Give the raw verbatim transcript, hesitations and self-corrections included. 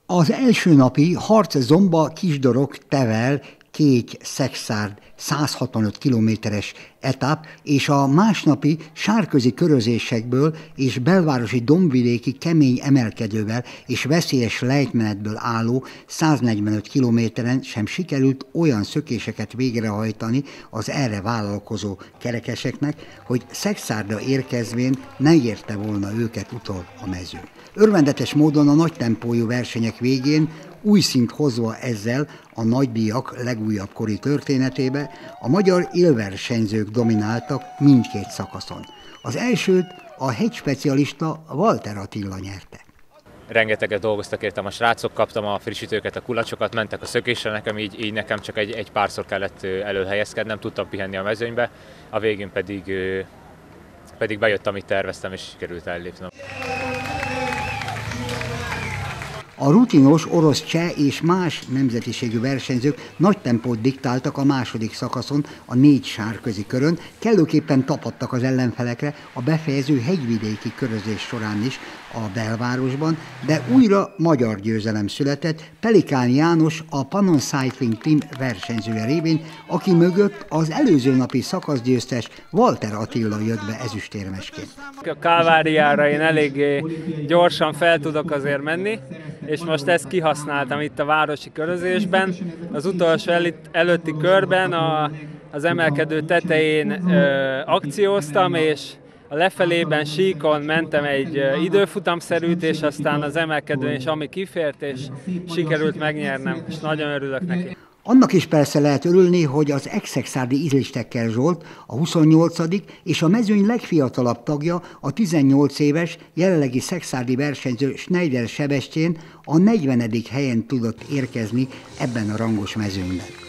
Az első napi Harczomba Kisdorog Tevel Kégy Szekszárd száz hatvanöt kilométeres etap és a másnapi sárközi körözésekből és belvárosi dombvidéki kemény emelkedővel és veszélyes lejtmenetből álló száznegyvenöt kilométeren sem sikerült olyan szökéseket végrehajtani az erre vállalkozó kerekeseknek, hogy Szekszárdra érkezvén ne érte volna őket utol a mező. Örvendetes módon a nagy tempójú versenyek végén, új szint hozva ezzel a nagydíjak legújabb kori történetébe, a magyar élversenyzők domináltak mindkét szakaszon. Az elsőt a hegyspecialista Walter Attila nyerte. Rengeteget dolgoztak értem a srácok, kaptam a frissítőket, a kulacsokat, mentek a szökésre nekem, így, így nekem csak egy, egy párszor kellett előhelyezkednem, tudtam pihenni a mezőnybe, a végén pedig, pedig bejött, amit terveztem, és sikerült ellépnem. A rutinos orosz, cseh és más nemzetiségű versenyzők nagy tempót diktáltak a második szakaszon, a négy sárközi körön, kellőképpen tapadtak az ellenfelekre a befejező hegyvidéki körözés során is a belvárosban, de újra magyar győzelem született Pelikán János, a Pannon Cycling Team versenyzője révén, aki mögött az előző napi szakaszgyőztes Walter Attila jött be ezüstérmesként. A Kálváriára én eléggé gyorsan fel tudok azért menni, és most ezt kihasználtam itt a városi körözésben. Az utolsó előtti körben a, az emelkedő tetején ö, akcióztam, és a lefelében síkon mentem egy ö, időfutamszerűt, és aztán az emelkedőn is ami kifért, és sikerült megnyernem, és nagyon örülök neki. Annak is persze lehet örülni, hogy az ex-szekszárdi Izlistekkel Zsolt, a huszonnyolcadik és a mezőny legfiatalabb tagja, a tizennyolc éves jelenlegi szekszárdi versenyző Schneider Sebestyén a negyvenedik helyen tudott érkezni ebben a rangos mezőnyben.